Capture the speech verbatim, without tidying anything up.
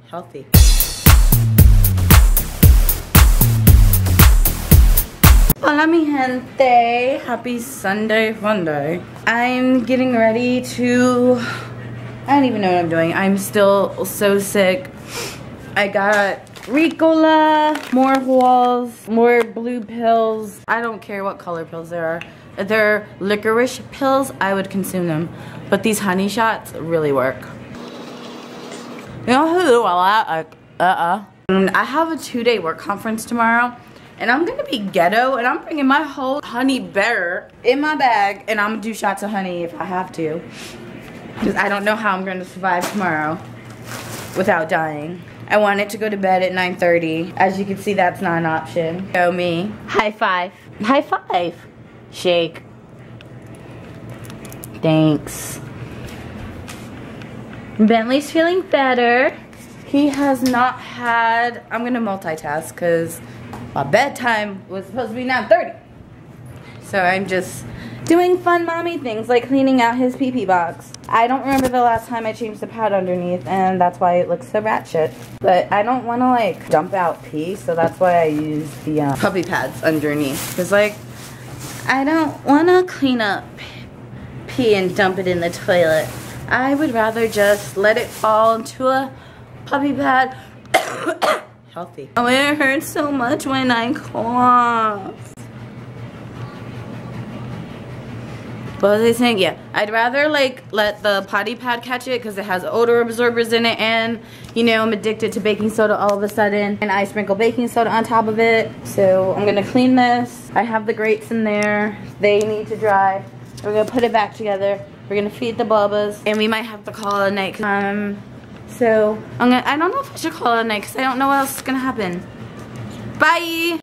Healthy. Hola mi gente, happy Sunday Funday. I'm getting ready to, I don't even know what I'm doing. I'm still so sick. I got Ricola, more walls, more blue pills. I don't care what color pills there are. If they're licorice pills, I would consume them. But these honey shots really work. You know who do a lot? Like, uh-uh. I have a two-day work conference tomorrow. And I'm gonna be ghetto, and I'm bringing my whole honey bear in my bag, and I'm gonna do shots of honey if I have to. Because I don't know how I'm gonna survive tomorrow without dying. I wanted to go to bed at nine thirty. As you can see, that's not an option. Show me. High five. High five. Shake. Thanks. Bentley's feeling better. He has not had, I'm gonna multitask because my bedtime was supposed to be nine thirty. So I'm just doing fun mommy things like cleaning out his pee-pee box. I don't remember the last time I changed the pad underneath, and that's why it looks so ratchet. But I don't want to like dump out pee, so that's why I use the um, puppy pads underneath. Because like, I don't want to clean up pee and dump it in the toilet. I would rather just let it fall into a puppy pad. Healthy. Oh, it hurts so much when I cough. What was I saying? Yeah, I'd rather like let the potty pad catch it because it has odor absorbers in it, and you know I'm addicted to baking soda all of a sudden, and I sprinkle baking soda on top of it. So I'm gonna clean this. I have the grates in there. They need to dry. We're gonna put it back together. We're gonna feed the bubbas, and we might have to call it a night. Um. So, I'm gonna, I don't know if I should call it a night because I don't know what else is going to happen. Bye!